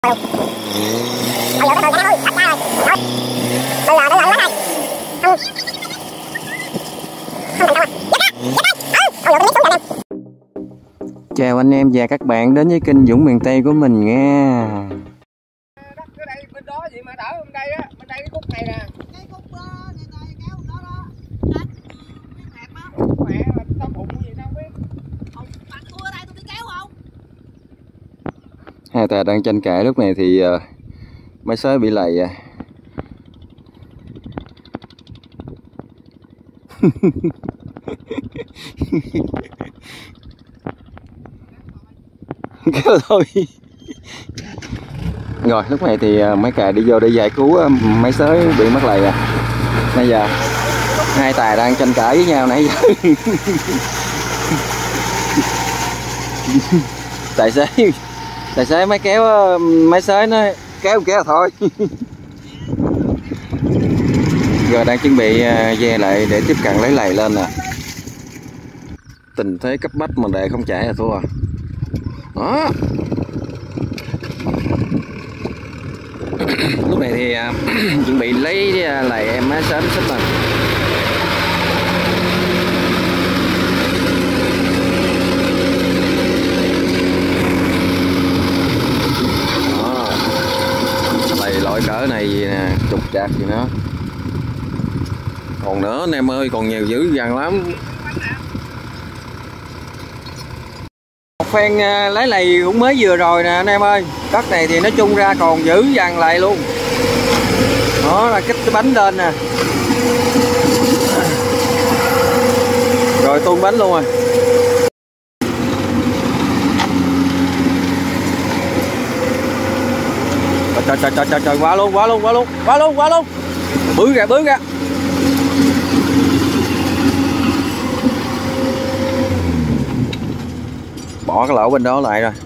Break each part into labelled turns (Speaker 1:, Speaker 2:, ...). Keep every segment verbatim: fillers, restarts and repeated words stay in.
Speaker 1: Chào anh em và các bạn đến với kênh Dũng miền Tây của mình nha.
Speaker 2: Đất ở đây bên đó vậy mà đỡ bên đây á, bên đây cái khúc này nè. Cái khúc đó, này này kéo đó đó. Đất hẹp á. Mẹ là tao bụng gì đâu biết. Ông bạn tôi ở đây tôi đi kéo không?
Speaker 1: Hai ta đang tranh cãi lúc này thì uh, máy sới bị lầy à. Kéo thôi. Rồi lúc này thì mấy cài đi vô để giải cứu máy sới bị mắc lầy à. Bây giờ hai tài đang tranh cãi với nhau nãy giờ. Tài xế tài xế máy kéo máy sới nó kéo kéo thôi. Giờ đang chuẩn bị ve lại để tiếp cận lấy lầy lên nè. Tình thế cấp bách mà đề không chạy là thua. Đó. Lúc này thì uh, chuẩn bị lấy uh, lầy em máy sới xích lên. Đó. Lầy loại cỡ này nè, trục chặt gì nữa. Còn nữa anh em ơi, còn nhiều dữ dằn lắm. Phen lấy lầy cũng mới vừa rồi nè anh em ơi. Đất này thì nói chung ra còn dữ dằn lại luôn. Đó là kích cái bánh lên nè. Rồi tuôn bánh luôn rồi. Trời trời trời trời trời qua luôn qua luôn qua luôn qua luôn qua luôn. Bứ kìa bứ kìa. Bỏ cái lỗ bên đó lại rồi.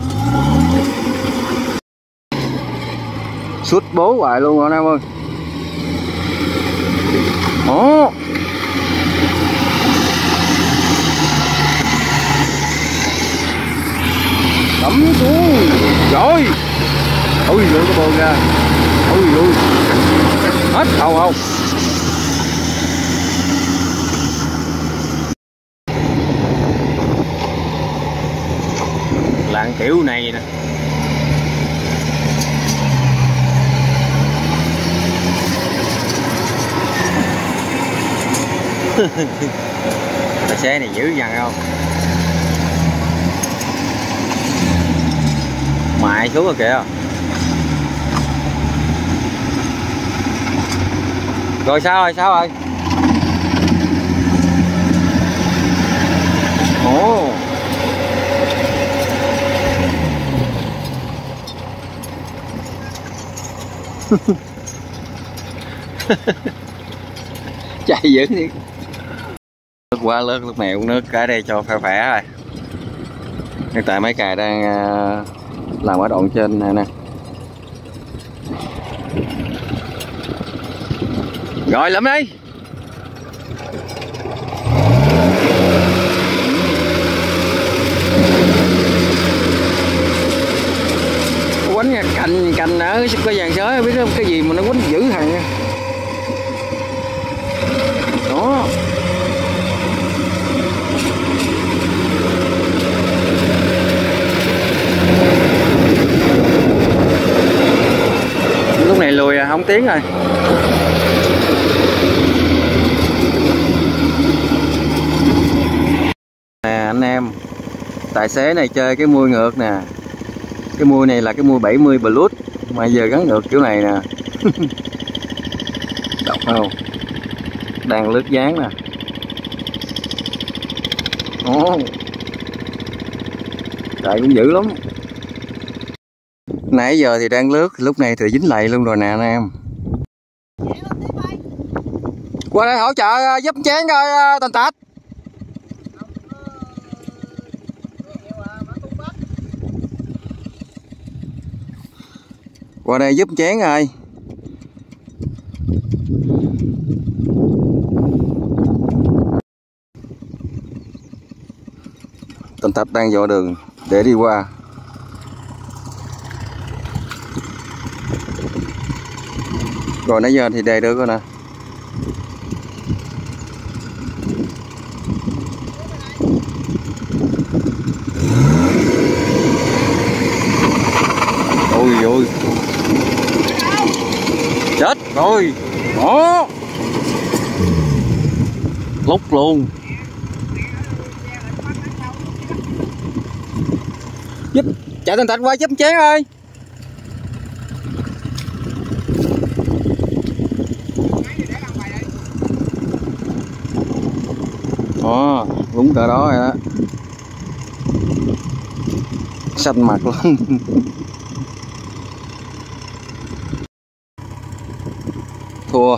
Speaker 1: Sút bố hoài luôn rồi anh em ơi. Đó. Đấm xuống. Rồi. Ui luôn cái bồn ra. Ui luôn. Hết không không. Lạng kiểu này nè. Tài xế này dữ dằn không? Mại xuống rồi kìa. Rồi sao rồi sao rồi? Ồ. Chạy dữ đi. Nước quá lớn lúc này uống nước cái đây cho khỏe khỏe rồi. Hiện tại mấy cài đang uh, làm ở đoạn trên này nè. Rồi lắm đi. Quánh nha, cành cành ở cái vàng sới biết không, cái gì mà nó quánh dữ thằng nha. Đó. Lúc này lùi à, không tiến rồi. Nè anh em, tài xế này chơi cái mui ngược nè. Cái mui này là cái mui bảy mươi Plus mà giờ gắn ngược kiểu này nè. Đọc không? Đang lướt dáng nè. Ồ. Chạy cũng dữ lắm. Nãy giờ thì đang lướt, lúc này thì dính lầy luôn rồi nè anh em. Qua đây hỗ trợ giúp chén coi Tành Tạch. Qua đây giúp chén rồi. Tành Tạch đang dò đường để đi qua. Rồi nãy giờ thì đề được rồi nè. Ôi ôi, chết rồi đó, lúc luôn. Giúp chạy Thành Thạch qua giúp chén ơi. Đó, đúng cỡ đó rồi đó, xanh mặt luôn. Thua.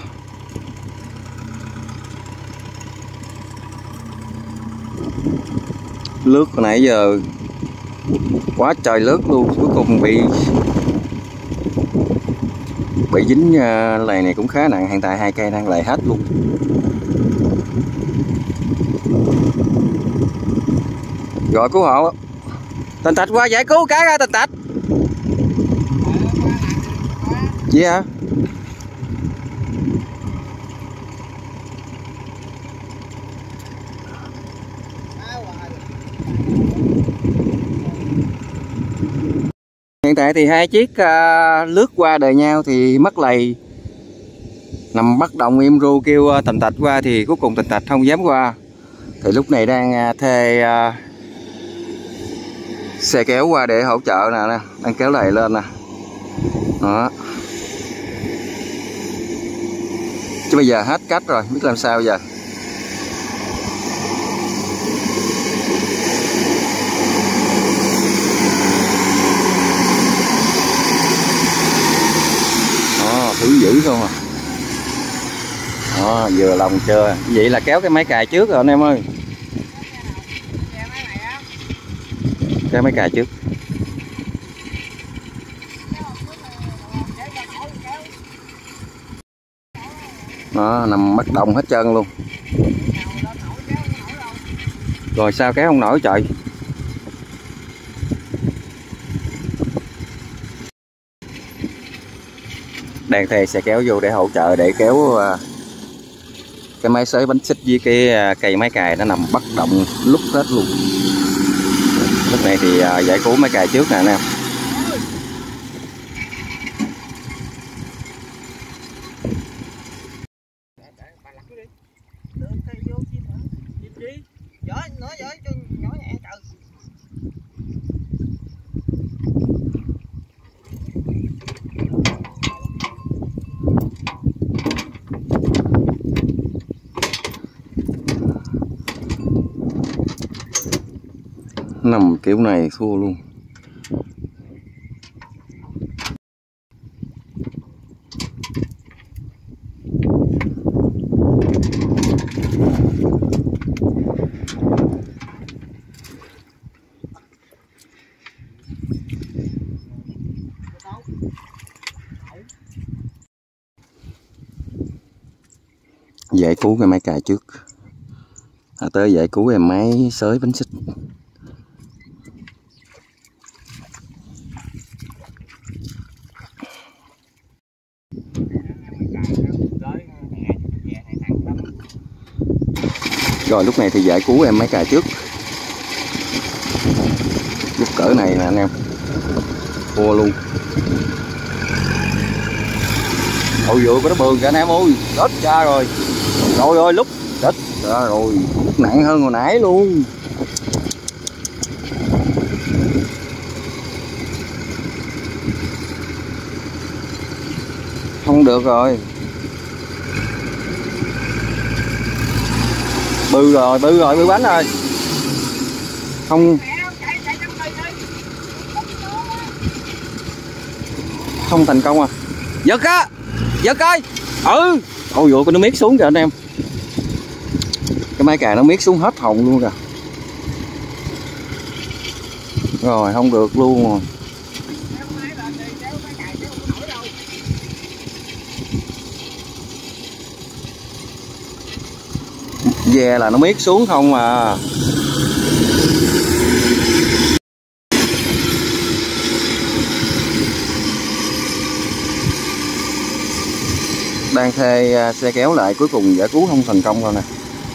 Speaker 1: Lướt hồi nãy giờ quá trời lướt luôn, cuối cùng bị bị dính uh, lầy này cũng khá nặng. Hiện tại hai cây đang lầy hết luôn. Gọi cứu hộ. Thành Thạch qua giải cứu cái ra Thành Thạch. Gì hả? Hiện tại thì hai chiếc uh, lướt qua đời nhau thì mất lầy, nằm bất động im ru kêu uh, Thành Thạch qua thì cuối cùng Thành Thạch không dám qua. Thì lúc này đang uh, thuê uh, xe kéo qua để hỗ trợ nè, nè, đang kéo lầy lên nè. Đó. Chứ bây giờ hết cách rồi, biết làm sao giờ. Đó, thứ dữ không à. Đó, vừa lòng chưa. Vậy là kéo cái máy cài trước rồi anh em ơi. Kéo máy cài trước. Đó, nằm bất động hết trơn luôn. Rồi sao kéo không nổi trời. Đang thuê xe kéo vô để hỗ trợ, để kéo uh, cái máy xới bánh xích với cái uh, cây máy cài nó nằm bất động lúc hết luôn. Lúc này thì uh, giải cứu máy cài trước nè anh em. Nằm kiểu này thua luôn. Giải cứu cái máy cài trước, à, tới giải cứu em máy xới bánh xích. Rồi lúc này thì giải cứu em máy cài trước. Lúc cỡ này nè anh em, thua luôn. Ôi dồi, có nó bường kìa anh em ơi, chết cha rồi. Rồi ơi, lúc chết ra rồi, lúc nặng hơn hồi nãy luôn. Không được rồi. Bư rồi, bư rồi, bư bánh rồi. Không Không thành công à. Giật á, giật ơi. Ừ. Ôi dồi, nó miết xuống kìa anh em. Cái máy cài nó miết xuống hết hồn luôn kìa. Rồi không được luôn rồi. Về là nó miết xuống không à. Đang thuê xe kéo lại, cuối cùng giải cứu không thành công rồi nè.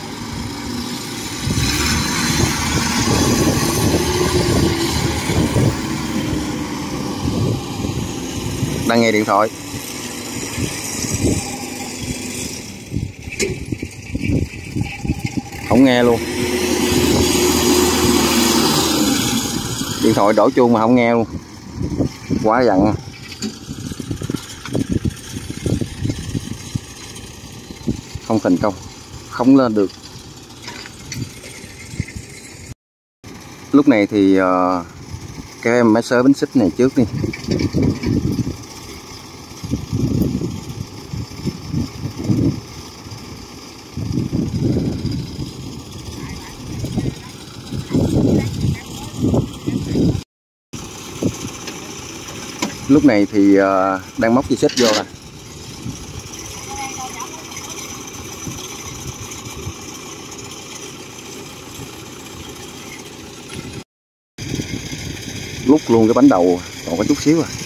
Speaker 1: Đang nghe điện thoại. Không nghe luôn. Điện thoại đổ chuông mà không nghe luôn. Quá giận. Không thành công, không lên được. Lúc này thì uh, các em máy xới bánh xích này trước đi. Lúc này thì uh, đang móc dây xích vô nè. Lúc luôn cái bánh đầu còn có chút xíu à.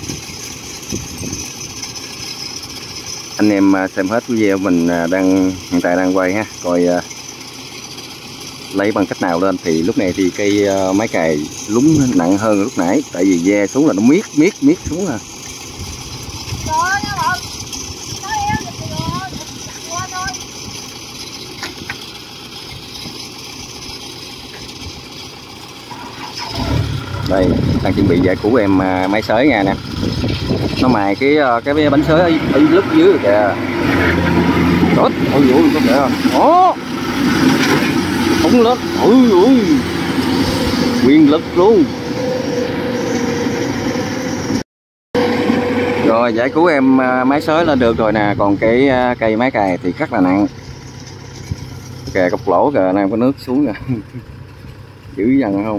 Speaker 1: Anh em xem hết video mình đang hiện tại đang quay ha, coi uh, lấy bằng cách nào lên. Thì lúc này thì cây uh, máy cày lúng nặng hơn lúc nãy, tại vì ve xuống là nó miết miết miết xuống à. Đây đang chuẩn bị giải cứu em uh, máy xới nha nè. Nó mài cái uh, cái bánh xới ở, ở lớp dưới rồi kìa. Tốt, ôi ôi có kìa. Đó. Không lên. Ôi ôi. Quyền lực luôn. Rồi giải cứu em uh, máy xới lên được rồi nè, còn cái uh, cây máy cày thì rất là nặng. Kìa cọc lỗ kìa, đang có nước xuống kìa. Dữ dằn không?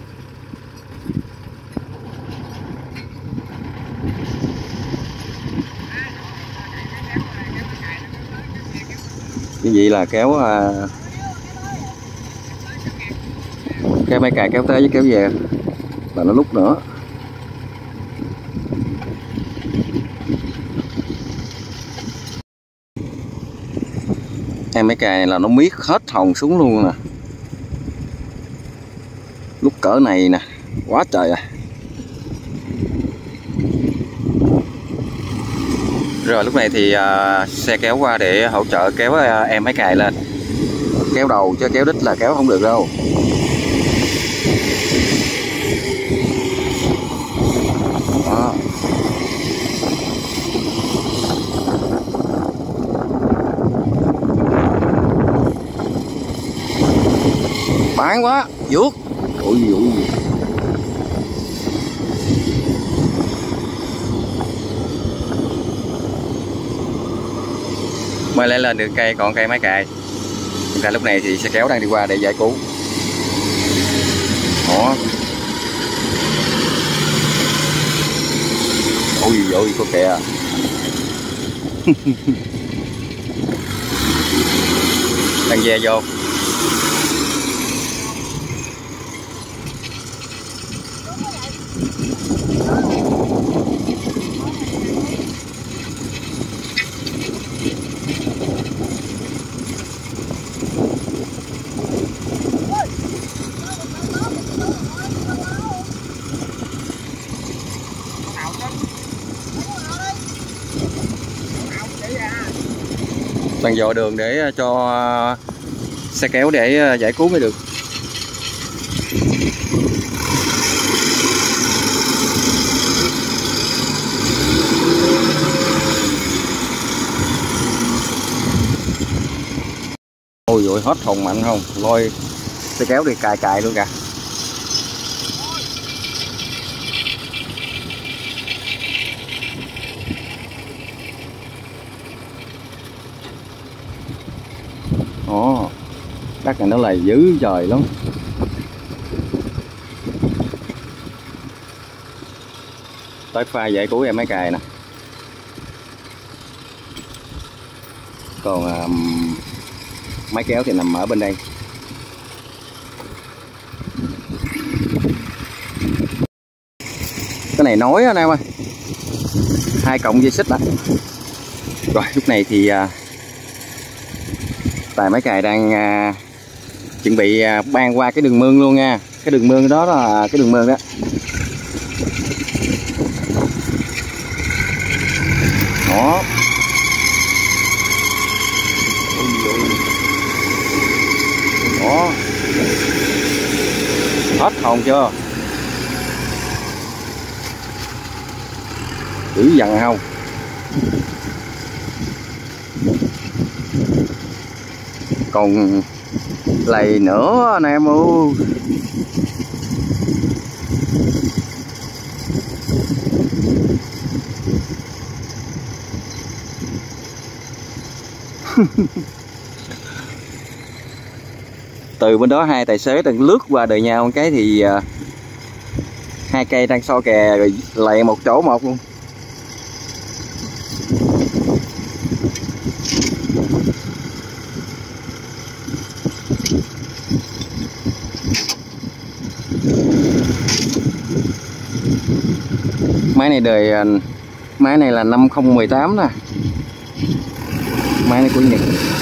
Speaker 1: Cái gì là kéo uh, cái máy cày kéo tới với kéo về là nó lúc nữa. Em máy cày là nó miết hết hồng xuống luôn nè. Lúc cỡ này nè, quá trời à. Rồi lúc này thì uh, xe kéo qua để hỗ trợ kéo uh, em máy cày lên. Kéo đầu chứ kéo đít là kéo không được đâu. Đó. Bán quá, vuốt. Ôi ôi. Mới lấy lên được cây, còn cây máy cày. Ra lúc này thì xe kéo đang đi qua để giải cứu. Đó. Ôi ôi có kìa. Đang ve vô. Đang dò đường để cho xe kéo để giải cứu mới được. Ôi dồi hết hồn mạnh không, lôi xe kéo đi cài cài luôn kìa. Ồ, đất này nó là dữ trời lắm. Tới pha giải cứu em máy cày nè. Còn um, máy kéo thì nằm ở bên đây. Cái này nối anh em ơi, hai cọng dây xích nè. Rồi lúc này thì à, tài máy cày đang à, chuẩn bị à, ban qua cái đường mương luôn nha. Cái đường mương đó là cái đường mương đó. Đó. Đó. Hết hồn chưa? Dữ dằn không? Còn lầy nữa anh em ơi. Từ bên đó hai tài xế đang lướt qua đời nhau một cái thì uh, hai cây đang so kè rồi lầy một chỗ một luôn. Máy này đời uh, máy này là năm không một tám nè. Máy này của Nhật.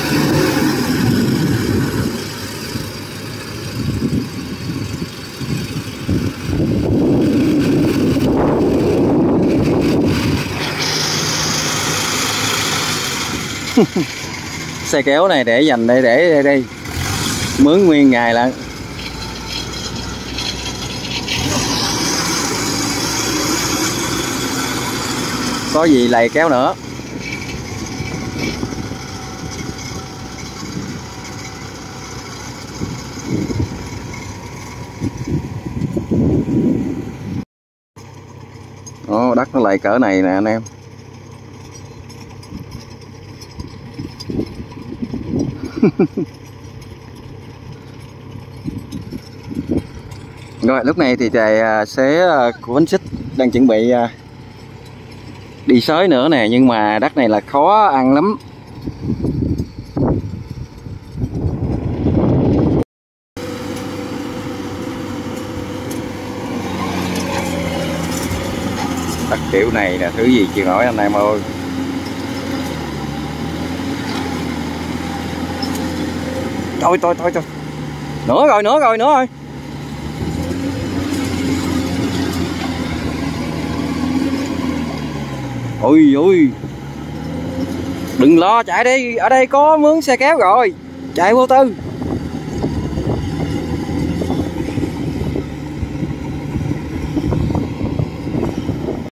Speaker 1: Xe kéo này để dành đây, để đây, đây mướn nguyên ngày lận. Có gì lầy kéo nữa. Ồ, đất nó lầy cỡ này nè anh em. Rồi lúc này thì tài xế của bánh xích đang chuẩn bị đi xới nữa nè, nhưng mà đất này là khó ăn lắm. Đất kiểu này là thứ gì chịu nổi anh em ơi. Thôi thôi thôi thôi. Nữa rồi, nữa rồi, nữa rồi. Ôi ôi. Đừng lo, chạy đi, ở đây có mướn xe kéo rồi. Chạy vô tư.